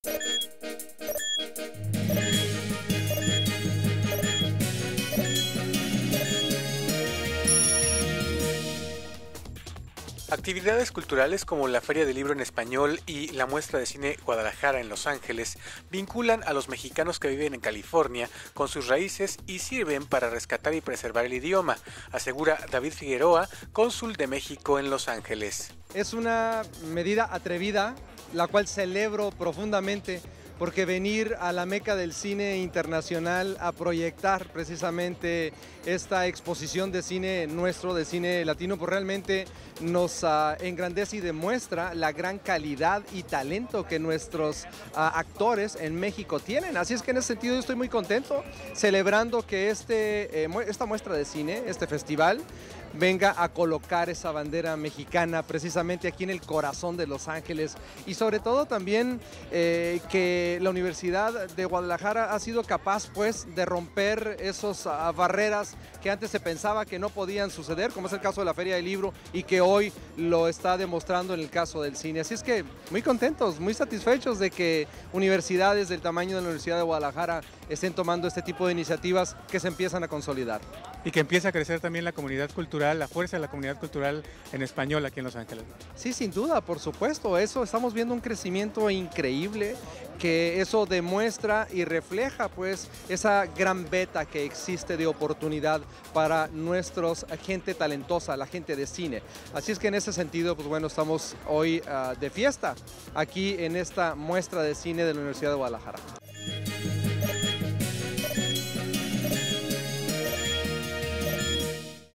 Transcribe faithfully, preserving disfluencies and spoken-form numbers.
Actividades culturales como la Feria del Libro en Español y la Muestra de Cine Guadalajara en Los Ángeles vinculan a los mexicanos que viven en California con sus raíces y sirven para rescatar y preservar el idioma, asegura David Figueroa, cónsul de México en Los Ángeles. Es una medida atrevida, la cual celebro profundamente, porque venir a la meca del cine internacional a proyectar precisamente esta exposición de cine nuestro, de cine latino, pues realmente nos uh, engrandece y demuestra la gran calidad y talento que nuestros uh, actores en México tienen. Así es que en ese sentido yo estoy muy contento, celebrando que este, eh, esta muestra de cine, este festival, venga a colocar esa bandera mexicana precisamente aquí en el corazón de Los Ángeles, y sobre todo también eh, que la Universidad de Guadalajara ha sido capaz pues de romper esas uh, barreras que antes se pensaba que no podían suceder, como es el caso de la Feria del Libro, y que hoy lo está demostrando en el caso del cine. Así es que muy contentos, muy satisfechos de que universidades del tamaño de la Universidad de Guadalajara estén tomando este tipo de iniciativas que se empiezan a consolidar. Y que empieza a crecer también la comunidad cultural, la fuerza de la comunidad cultural en español aquí en Los Ángeles. Sí, sin duda, por supuesto, eso estamos viendo un crecimiento increíble, que eso demuestra y refleja pues esa gran beta que existe de oportunidad para nuestros gente talentosa, la gente de cine. Así es que en ese sentido, pues bueno, estamos hoy uh, de fiesta aquí en esta muestra de cine de la Universidad de Guadalajara.